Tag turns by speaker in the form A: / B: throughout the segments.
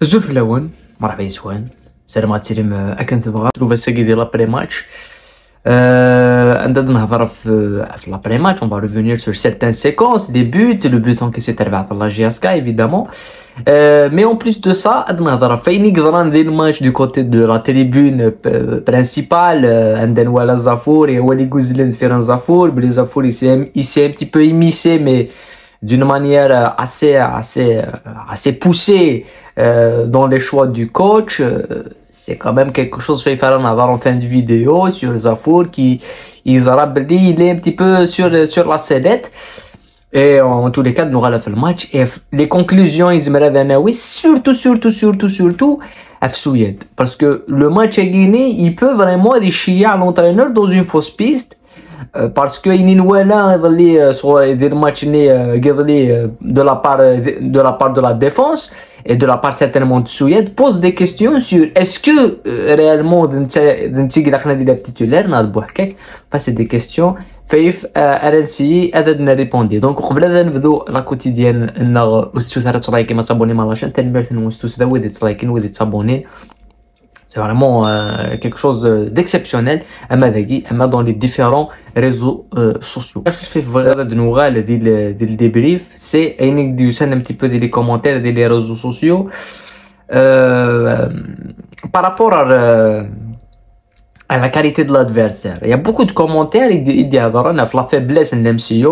A: الزول في الاول مرحبا يسوان سلام غاتسيريم اكن تبغى تروف الساقي ديال لابري ماتش عندنا نهضر في لابري ماتش on va revenir sur certaines séquences des buts le but encaissé تاع la GSK évidemment mais en plus de ça عندنا نهضر فين يقدر ندير الماتش du côté de la tribune principale عندنا ولا زافور هو اللي يقول لنا زافور بلي زافور il s'est un petit peu immiscé mais d'une manière assez poussée dans les choix du coach. C'est quand même quelque chose fait faire en fin de vidéo sur Zafour qui il est un petit peu sur la sellette. Et en tous les cas, nous allons faire le match. Et les conclusions, ils surtout à Fsouilled. Parce que le match à Guinée, il peut vraiment déchirer à l'entraîneur dans une fausse piste. Parce que il des matchs de la part de la défense et de la part certainement de Souilled pose des questions sur est-ce que réellement d'un titulaire c'est des questions فايف RNC هذا ريبوندي دونك قبل هذا نبداو لا كوتيديان ان استاذ لايك ما صابوني مع لاشين تنبرت نوستوس ذا وديت لايكين وديت صابوني. C'est vraiment quelque chose d'exceptionnel dans les différents réseaux sociaux. Je fais vraiment de nouvelles des débriefs, c'est un petit peu des commentaires des réseaux sociaux par rapport à la qualité de l'adversaire. Il y a beaucoup de commentaires qui disent la faiblesse de l'MCO,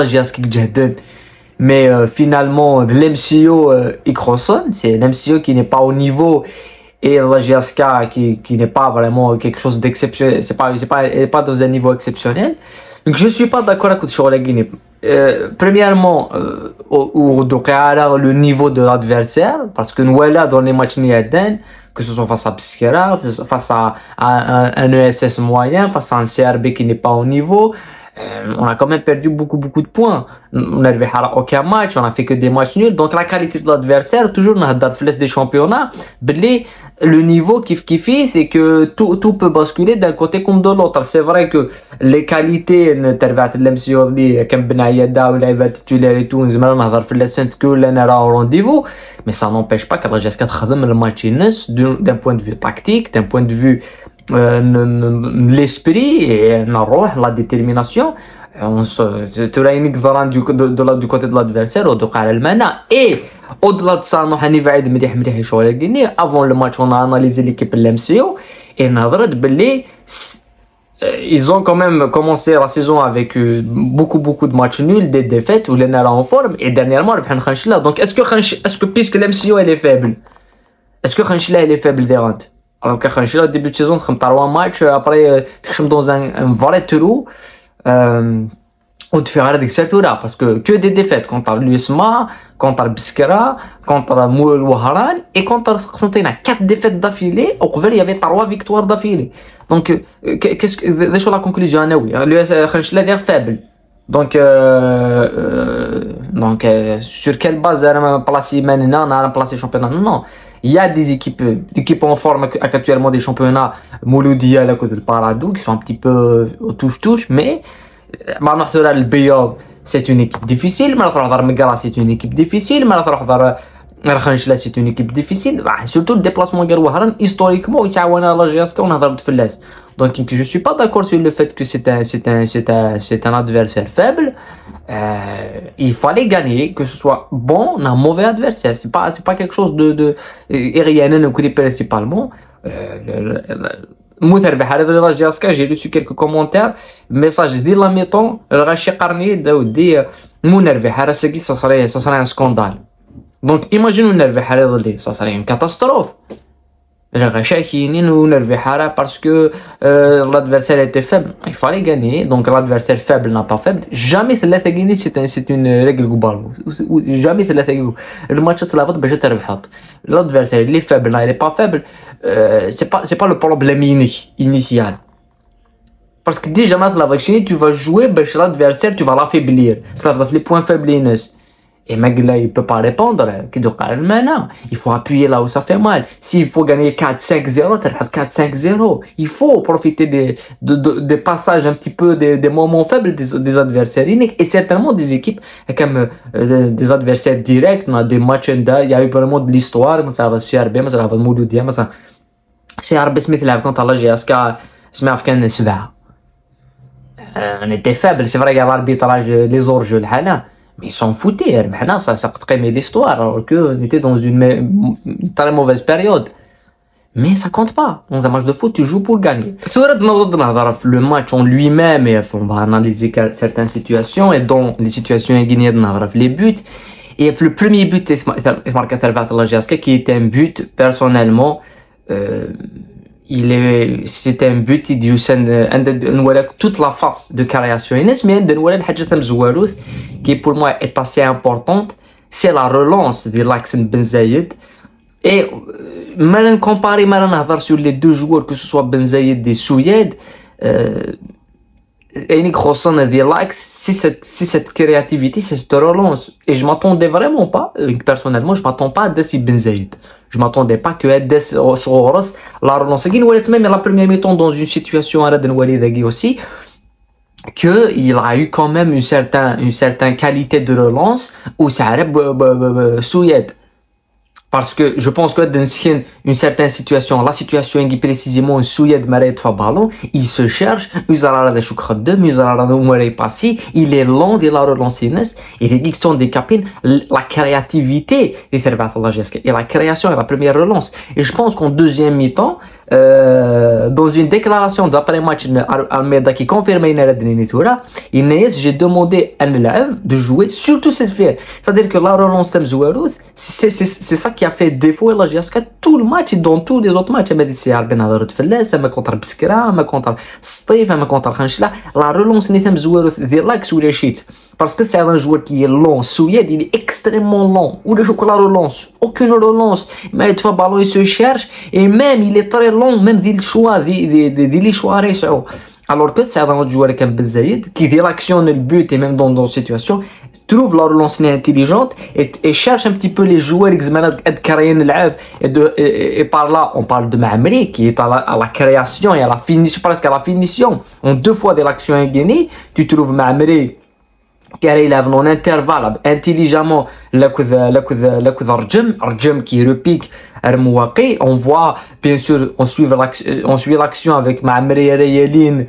A: mais finalement de l'MCO c'est l'MCO qui n'est pas au niveau. Et la GSK qui n'est pas vraiment quelque chose d'exceptionnel, elle n'est pas dans un niveau exceptionnel. Donc je suis pas d'accord avec sur la Guinée. Premièrement, le niveau de l'adversaire, parce que nous là dans les matchs niadens, que ce soit face à Pskera, face à un ESS moyen, face à un CRB qui n'est pas au niveau. On a quand même perdu beaucoup de points. On n'avait aucun match, on a fait que des matchs nuls. Donc la qualité de l'adversaire, toujours dans la flèche des championnats, le niveau qui fait, c'est que tout peut basculer d'un côté comme de l'autre. C'est vrai que les qualités rendez-vous, mais ça n'empêche pas que la GSK le match d'un point de vue tactique, d'un point de vue l'esprit et la détermination. Du côté de l'adversaire et au-delà de ça avant le match on a analysé l'équipe de l'MCO et ils ont quand même commencé la saison avec beaucoup de matchs nuls, des défaites où les nara en forme et dernièrement donc est-ce que puisque l'MCO elle est faible, est-ce que Khanchila elle est faible des rangs? Alors que Khanchila au début de saison tu as un match après tu es dans un vrai trou de faire avec cette là parce que des défaites contre l'USMA, contre Biskra, contre Moul Waharan et contre Santina 4 défaites d'affilée au couvert il y avait 3 victoires d'affilée. Donc qu'est-ce que déjà la conclusion oui l'US Khanchila est faible. Donc sur quelle base on a placé maintenant on a placé championnat? Non, il y a des équipes en forme actuellement des championnats Mouloudia la côte de Paradou qui sont un petit peu touche mais c'est une équipe difficile, c'est une équipe difficile, c'est une équipe difficile, surtout le déplacement historiquement donc je suis pas d'accord sur le fait que c'est un adversaire faible. Il fallait gagner, que ce soit bon ou un mauvais adversaire, c'est pas quelque chose de rien principalement. J'ai reçu quelques commentaires, messages dès la mi-temps, ça serait un scandale. Donc imagine ça serait une catastrophe. Parce que l'adversaire était faible, il fallait gagner. Donc l'adversaire faible n'a pas faible. Jamais c'est une règle globale. Jamais le match l'adversaire il est faible, il est pas faible. C'est pas le problème initial. Parce que déjà maintenant tu vas jouer l'adversaire, tu vas l'affaiblir. Ça va faire les points faibles. Et Magla, il peut pas répondre. Il faut appuyer là où ça fait mal. S'il faut gagner 4-5-0, tu as 4-5-0. Il faut profiter des passages un petit peu, des moments faibles des adversaires. Et certainement des équipes comme des adversaires directs. On a des matchs, il y a eu vraiment de l'histoire. Ça va se bien, ça va Mouloudia, ça. C'est Arbe Smith là contre la GSK. سمع كان سبعة. On était faible, c'est vrai qu'il y a l'arbitrage, les hors-jeux, mais ils s'en foutaient, ça créait l'histoire, alors qu'on était dans une très mauvaise période. Mais ça compte pas. Dans un match de foot, tu joues pour gagner. Le match en lui-même, on va analyser certaines situations, et dans les situations guinéennes, les buts. Et le premier but, qui était un but, personnellement, c'était un but qui toute la phase de création qui pour moi est assez importante, c'est la relance de l'axe Ben Zayed. Et maintenant comparer sur les deux joueurs, que ce soit Ben Zayed et Souyed, c'est cette créativité, c'est cette relance. Et je m'attendais vraiment pas, personnellement, je m'attends pas à Dessi Ben Zayed. Je m'attendais pas que Des Soros la relance. Même la première mi-temps dans une situation à Raden Walidagui aussi, qu'il a eu quand même une certaine qualité de relance où ça a Souyed. Parce que je pense que dans une certaine situation, la situation est précisément Souyed Maret ballon, il se cherche, il est lent de la relance, et les sont des capines, la créativité et la création est la première relance. Et je pense qu'en deuxième mi-temps, dans une déclaration d'après-match Almeida qui confirmait j'ai demandé à l'élève de jouer surtout cette fière. C'est-à-dire que la relance c'est ça qui a fait défaut à la GSK tout le match et dans tous les autres matchs. Contre Biskra, contre Steve, contre Khanchla. La relance n'est pas ou les sheets. Parce que c'est un joueur qui est lent. Souyed, il est extrêmement lent. Ou le chocolat relance. Aucune relance. Mais il ballon, il se cherche. Et même, il est très lent, même des choix, des choix récents. Alors que c'est un autre joueur comme Ben Zayed, qui directionne le but et même dans situation, trouve la relance intelligente et cherche un petit peu les joueurs et par là, on parle de Maamri, qui est à la création et à la finition, presque à la finition. En deux fois de l'action est gagnée, tu trouves Maamri, car il a un intervalle intelligemment Arjem qui repique Mouaki. On voit bien sûr on suit l'action avec Maamri et Yaline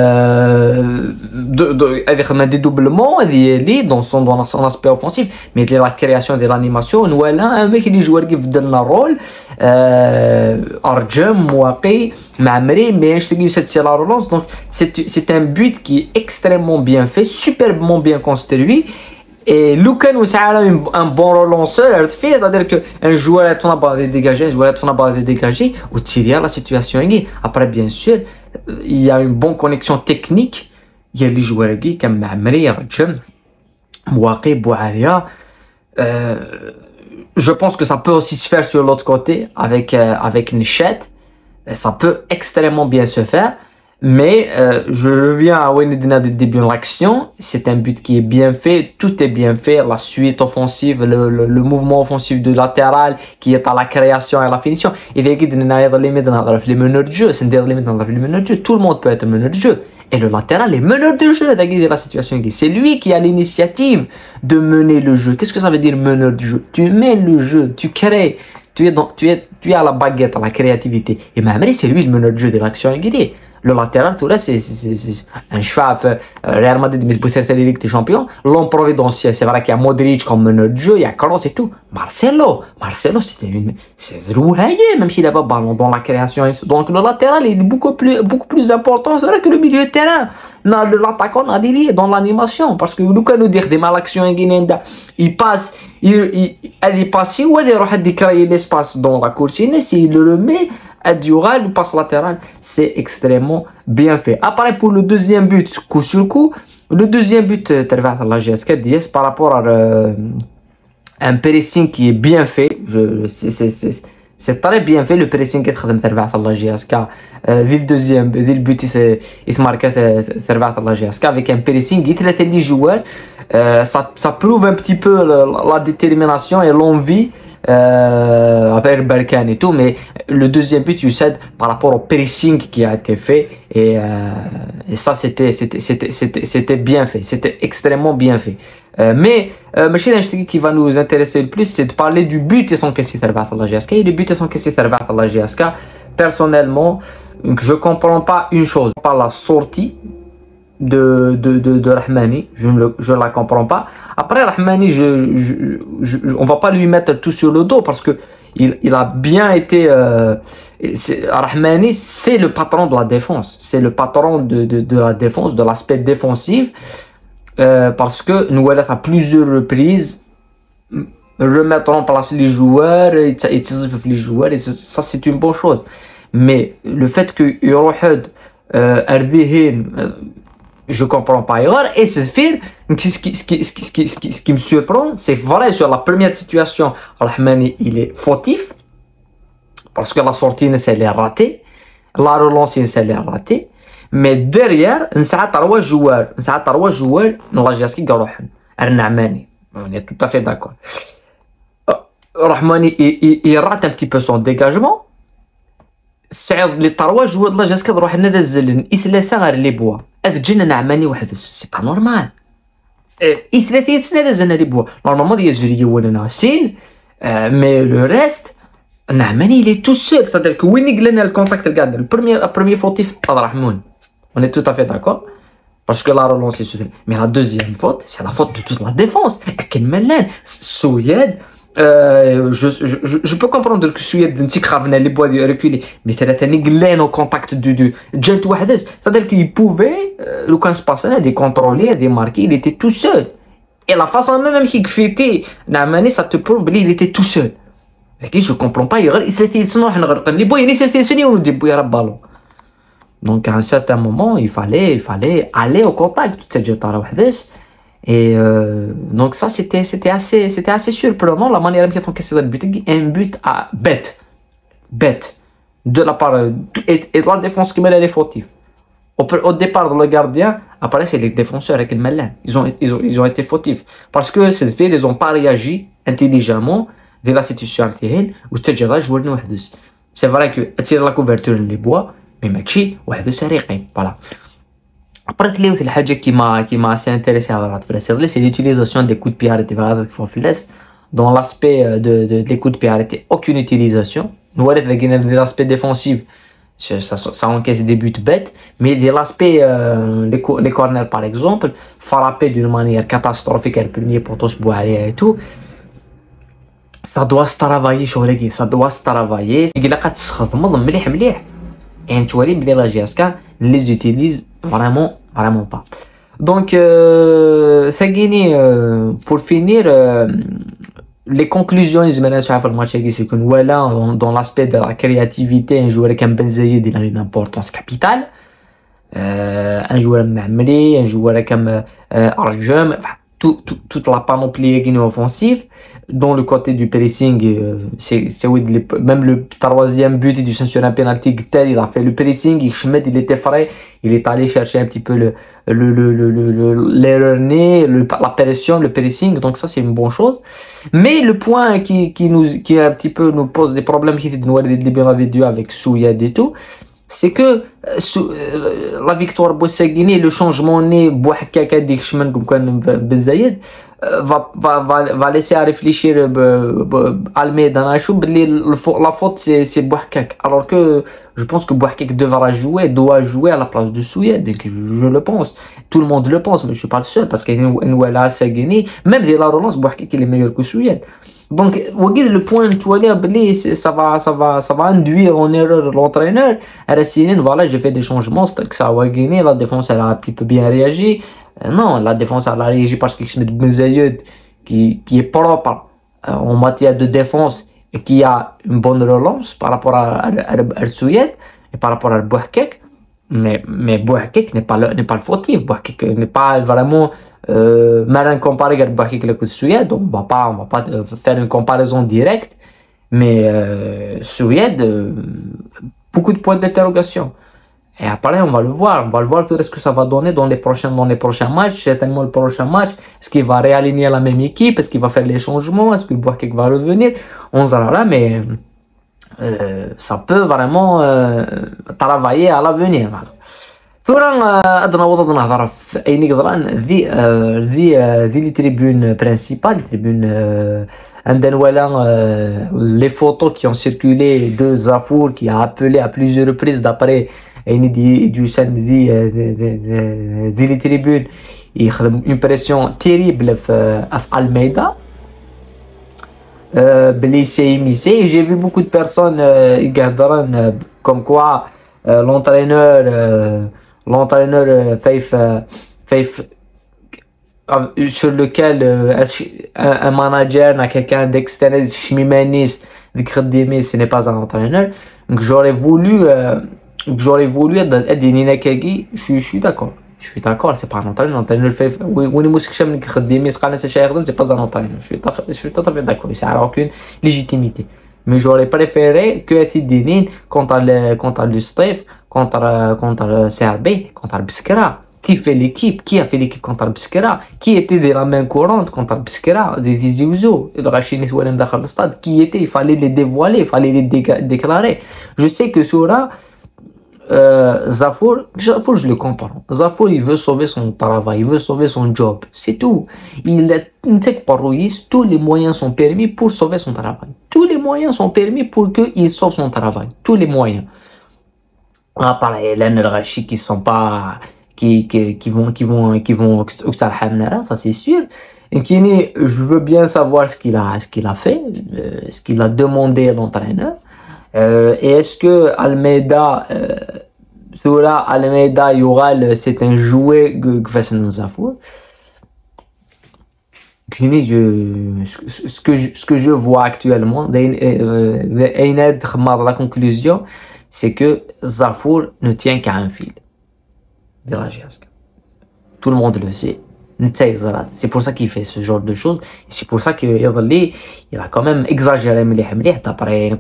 A: des doublements dans son aspect offensif, mais de la création de l'animation voilà un mec qui joue qui fait le rôle Arjem Mouaki Maamri, mais je te dis c'est la relance. Donc c'est un but qui est extrêmement bien fait, superbement bien construit. Et Lukan Oussara un bon relanceur, c'est-à-dire qu'un joueur est en bas de dégager, un joueur est en bas de dégager, ou tirer la situation. Après, bien sûr, il y a une bonne connexion technique. Il y a les joueurs comme Maamri, Arjem, Mouaki, Bouaria. Je pense que ça peut aussi se faire sur l'autre côté avec Nichet. Ça peut extrêmement bien se faire. Mais je reviens à Wenedina du début de l'action, c'est un but qui est bien fait, tout est bien fait, la suite offensive, le mouvement offensif du latéral qui est à la création et à la finition. Et les meneurs de jeu, tout le monde peut être meneur de jeu. Et le latéral est meneur de jeu de la situation. C'est lui qui a l'initiative de mener le jeu. Qu'est-ce que ça veut dire meneur de jeu? Tu mènes le jeu, tu crées, tu es à la baguette, à la créativité. Et Maamri, c'est lui le meneur de jeu de l'action. Le latéral, tout là, c'est un cheval. Real Madrid, mais pour cette Ligue des Champions, l'homme providentiel, c'est vrai qu'il y a Modric comme meneur de jeu, il y a Kroos et tout. Marcelo, c'est rouillé, même s'il avait ballon dans la création. Donc le latéral est beaucoup plus important, c'est vrai, que le milieu de terrain. L'attaquant, on a dit dans l'animation, parce que nous, quand nous dire des malactions en Guinée, il passe, il est passé, ou il créer l'espace dans la course, s'il le remet. Dural, le passe latéral, c'est extrêmement bien fait. Après, pour le deuxième but, coup sur coup, le deuxième but, la GSK, par rapport à un pressing qui est bien fait, c'est très bien fait le pressing كتخدم تربع الله جياسكا ذي الدوزيام ذي البوتي يتماركا تربع الله جياسكا avec un pressing يثلاث لي جوار ça prouve un petit peu la détermination et l'envie avec Berkane et tout, mais le deuxième but Youssad par rapport au pressing qui a été fait et ça c'était bien fait, c'était extrêmement bien fait. Mais ce qui va nous intéresser le plus, c'est de parler du but et son qu'est-ce Allah GSK. Et le but et son qu'est-ce Allah GSK. Personnellement, je comprends pas une chose, par la sortie de Rahmani, je la comprends pas. Après Rahmani, on va pas lui mettre tout sur le dos parce que il a bien été. Rahmani, c'est le patron de la défense, c'est le patron de la défense, de l'aspect défensif. Parce que nous allons à plusieurs reprises remettre en place les joueurs et les joueurs et ça c'est une bonne chose, mais le fait que Eurohead je comprends pas et c'est fait ce qui me surprend, c'est vrai sur la première situation Rahmani il est fautif parce que la sortie elle est ratée, la relance elle est ratée. Mais derrière, نسعى trois joueurs dans la GSK قالوا Arnamani. On est tout à fait d'accord. Rahmani il rate un petit peu son dégagement. صعد les trois joueurs de la GSK روح ننزل ثلاثة غير لي بوا. أتجينا نعماني واحد سي با نورمال. ثلاثة يتسنى لي بوا. Normalement ديال جري ولا ناسين mais le reste Nahmani il est tout seul, c'est-à-dire que وين قلنا le contact regarde le premier fautif Rahmoun. On est tout à fait d'accord parce que la relance est soutenue. Mais la deuxième faute, c'est la faute de toute la défense. Et Souyed, je peux comprendre que Souyed les bois reculer, mais c'est au contact du Gent Wahdes. C'est-à-dire qu'il pouvait, le quand se passait, des contrôler, des marquer, il était tout seul. Et la façon même qu'il fait, Nahmani, ça te prouve qu'il était tout seul. Je comprends pas, il les bois, il est ballon. Donc à un certain moment, il fallait aller au contact toute cette jetara wahdes. Et donc ça c'était assez surprenant la manière dont ils ont but, un but à bête de la part et de la défense qui mêle les fautifs. Au départ le gardien, après c'est les défenseurs avec le malin. Ils ont été fautifs parce que ces faits ils ont pas réagi intelligemment de la situation actuelle où cette jetara joueur nous wahdes. C'est vrai que attirer la couverture les bois mais ماشي واحد سريقي voilà. Après اللي وث الحاجه كيما assez intéressé على رات في c'est l'utilisation des coups de pied arrêtés dans l'aspect des coups de pied arrêtés aucune utilisation. Nous voyons des aspects défensifs ça encaisse des buts bêtes mais de l'aspect les corners par exemple frapper d'une manière catastrophique le premier poteau se boit et tout ça doit se travailler ça doit se travailler il a قد تسخدم مليح et tu vois la GSK ne les utilise vraiment pas. Donc pour finir les conclusions sur le match c'est que voilà dans l'aspect de la créativité un joueur comme Ben Zayed il a une importance capitale, un joueur Mamri, un joueur comme Arjam, toute la panoplie offensive. Dans le côté du pressing, c'est même le troisième but du censure un penalty, il a fait le pressing, il était frais, il est allé chercher un petit peu l'erreur, la pression, le pressing, donc ça c'est une bonne chose. Mais le point qui un petit peu nous pose des problèmes qui était de nous dû avec Souyed et tout, c'est que la victoire Boussagini, le changement né Bouhakaka Dikshman comme quoi Ben Zayed va laisser à réfléchir Almeida la faute c'est Bouhakak, alors que je pense que Bouhakak doit jouer à la place de Souyed, je le pense, tout le monde le pense, mais je suis pas le seul parce qu'il y a Sagini, même dès la relance Bouhakak il est meilleur que Souyed. Donc le point ça va induire en erreur l'entraîneur. Voilà, j'ai fait des changements, c'est que ça a gagné, la défense elle a un petit peu bien réagi. Non, la défense elle a réagi parce qu'il se met Ben Zayed qui est propre en matière de défense et qui a une bonne relance par rapport à Souyed et par rapport à Bouhakak. Mais Bouhakak n'est pas le fautif. Bouhakak n'est pas vraiment malin comparé avec Bouhakak le Souyed, donc on va pas faire une comparaison directe. Mais Suède, beaucoup de points d'interrogation. Et après, on va le voir. On va le voir tout ce que ça va donner dans les prochains matchs. Certainement, le prochain match, est-ce qu'il va réaligner la même équipe? Est-ce qu'il va faire les changements? Est-ce que Boakek va revenir? On sera là, mais ça peut vraiment travailler à l'avenir. Voilà. ثورة أدنى وضعنا نهضر في أي نقدران ذي لي تريبون برينسيبال لي تريبون عندنا ولا les photos qui ont circulé de Zafour qui a appelé à plusieurs reprises d'après du sein ذي لي تريبون يخدم une pression terrible في Almeida blessé immiscé. J'ai vu beaucoup de personnes comme quoi l'entraîneur Faith sur lequel un manager n'a quelqu'un d'externe ce n'est pas un entraîneur. Donc j'aurais voulu aider Nina Kagi. Je suis d'accord. Je suis d'accord, c'est pas un entraîneur. L'entraîneur fait c'est pas un entraîneur. Je suis tout à fait d'accord. Ça n'a aucune légitimité. Mais j'aurais préféré que Tidinin contre le Stef, contre CRB, contre le Biskra. Qui fait l'équipe? Qui a fait l'équipe contre le Biskra? Qui était de la main courante contre le Biskra? Des Iziouzo, le Rachini Soualem Dakhal Stade. Qui était? Il fallait les dévoiler, il fallait les déclarer. Je sais que Soura. Zafour, je le comprends. Zafour, il veut sauver son travail, il veut sauver son job. C'est tout. Il est tous les moyens sont permis pour sauver son travail. Tous les moyens sont permis pour qu'il sauve son travail. Tous les moyens. Pareil, Hélène Rachi qui sont pas, qui vont, ça c'est sûr. Et Kini, je veux bien savoir ce qu'il a fait, ce qu'il a demandé à l'entraîneur. Et est-ce que Almeida, Almeida, c'est un jouet que nous avons. Ce que je vois actuellement, la conclusion, c'est que Zafour ne tient qu'à un fil de la GSK. Tout le monde le sait. C'est pour ça qu'il fait ce genre de choses. Et c'est pour ça qu'il a quand même exagéré d'après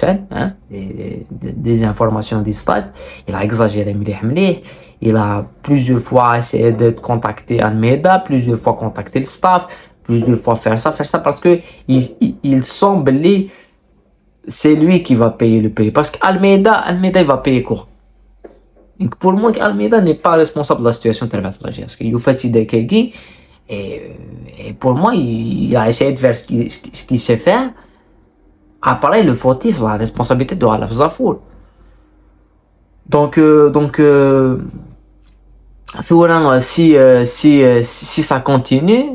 A: des informations des stades. Il a exagéré. Il a plusieurs fois essayé de contacter Almeida, plusieurs fois contacter le staff, plusieurs fois faire ça parce que il semble c'est lui qui va payer le prix. Parce qu'Almeida, il va payer quoi? Donc pour moi, Almeida n'est pas responsable de la situation de la GSK. Il fait des Kegi et pour moi, il a essayé de faire ce qu'il sait faire. Après, le fautif, la responsabilité de Alaf Zafour. Donc, si ça continue,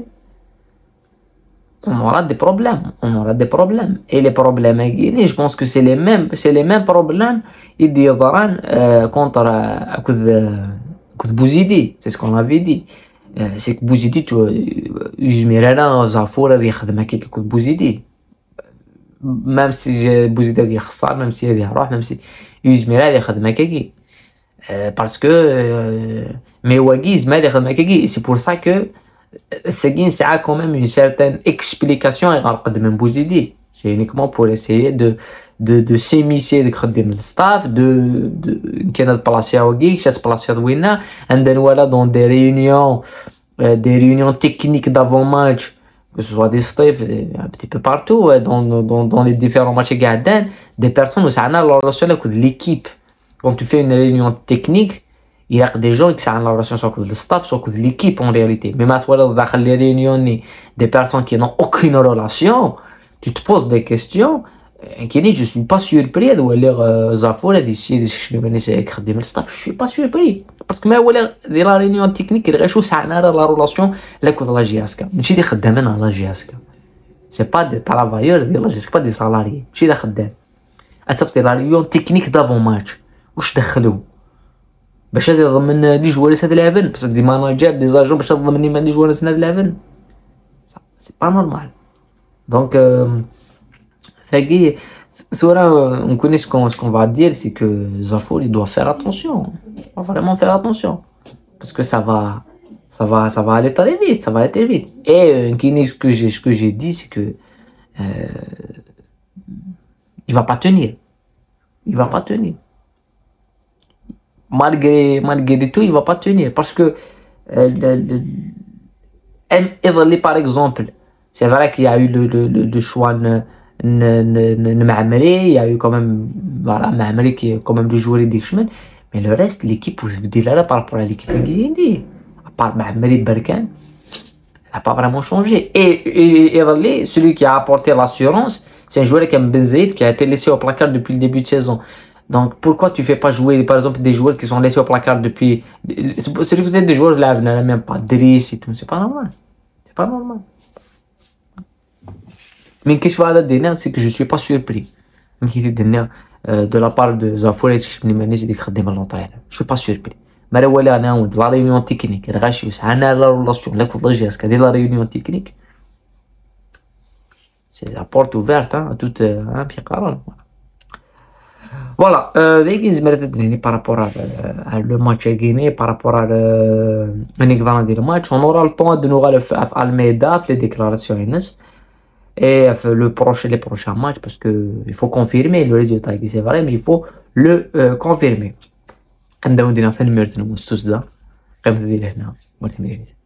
A: on aura des problèmes. Et les problèmes, je pense que c'est les mêmes problèmes contre Bouzidi. C'est ce qu'on avait dit. C'est que Bouzidi, Bouzidi. Même si Bouzidi dit khsar, même si il roh, même si parce que mais Wagiz c'est pour ça que c'est quand même une certaine explication de Bouzidi. C'est uniquement pour essayer de s'émisser de staff, de placer à Wagig, de placer à Wina, et voilà dans des réunions techniques d'avant-match, que ce soit des staffs un petit peu partout, dans les différents matchs des personnes où ça a la relation avec l'équipe. Quand tu fais une réunion technique, il y a des gens qui ont la relation avec le staff, soit avec l'équipe en réalité. Mais maintenant, dans les réunions, des personnes qui n'ont aucune relation, tu te poses des questions. Je suis pas surpris de voir Zafour d'ici, le staff. Je suis pas surpris. Parce que la réunion technique, il y a la relation avec la GSK. Je suis dans la GSK. C'est pas des travailleurs de la GSK, pas des salariés. Je suis dans la réunion technique d'avant-match. وش دخلوا باش يضمن دي جوالس هاد لافن بس دي ماناجر دي زاجون باش تضمني ما دي جوالس هاد لافن سي با نورمال دونك ثقي ثورة on connaît ce qu'on va dire c'est que Zafour il doit faire attention, il doit vraiment faire attention parce que ça va aller très vite, ça va aller très vite. Et ce que j'ai dit c'est que il va pas tenir. Il va pas tenir. Malgré tout, il va pas tenir parce que par exemple, c'est vrai qu'il y a eu le choix de Maamri, il y a eu quand même, voilà, Maamri qui est quand même le joueur des chemins, mais le reste, l'équipe, vous dites là par rapport à l'équipe guinée, à part Maamri Berkan, n'a pas vraiment changé. Et celui qui a apporté l'assurance, c'est un joueur comme Benzaïd qui a été laissé au placard depuis le début de saison. Donc pourquoi tu fais pas jouer par exemple des joueurs qui sont laissés au placard depuis. C'est que des joueurs là, même pas Driss et tout, c'est pas normal. C'est pas normal. Mais qu'est-ce que je veux dire, c'est que je suis pas surpris. De la part de Zafour, je suis pas surpris. Mais la réunion technique, la relation, la réunion technique, c'est la porte ouverte à tout un pied carré. Voilà, par rapport à le match à Guinée, par rapport à le match, on aura le temps de nous faire Almeida, les déclarations et les prochains matchs, parce qu'il faut confirmer le résultat, c'est vrai, mais il faut le confirmer. نبداو نديرو في الميرتن ونستوس دا قبل هنا